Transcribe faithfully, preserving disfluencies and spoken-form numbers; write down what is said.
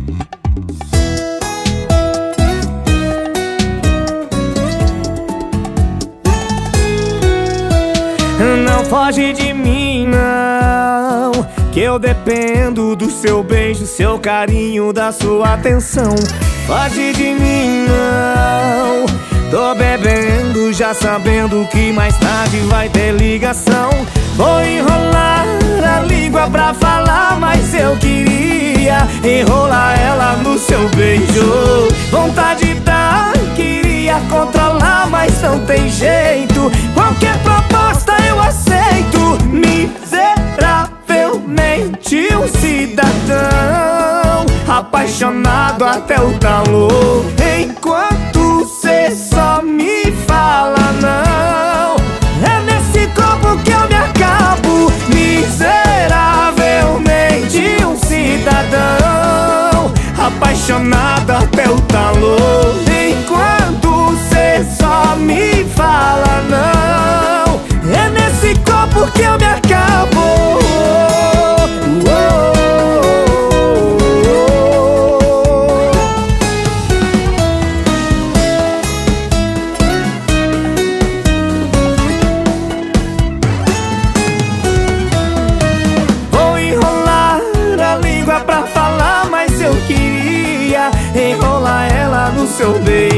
Não foge de mim, não, que eu dependo do seu beijo, seu carinho, da sua atenção. Foge de mim, não, tô bebendo, já sabendo que mais tarde vai ter ligação. Vou enrolar a língua pra falar, mas eu queria enrolar ela no seu beijo. Vontade dá, queria controlar, mas não tem jeito. Qualquer proposta eu aceito. Miseravelmente um cidadão apaixonado até o talo, enquanto cê só me fala não. É nesse corpo que eu me acabo. Miseravelmente um cidadão apaixonado até o talo, enquanto cê só me fala não. É nesse corpo que eu me acabo. Pra falar, mas eu queria enrolar ela no seu beijo.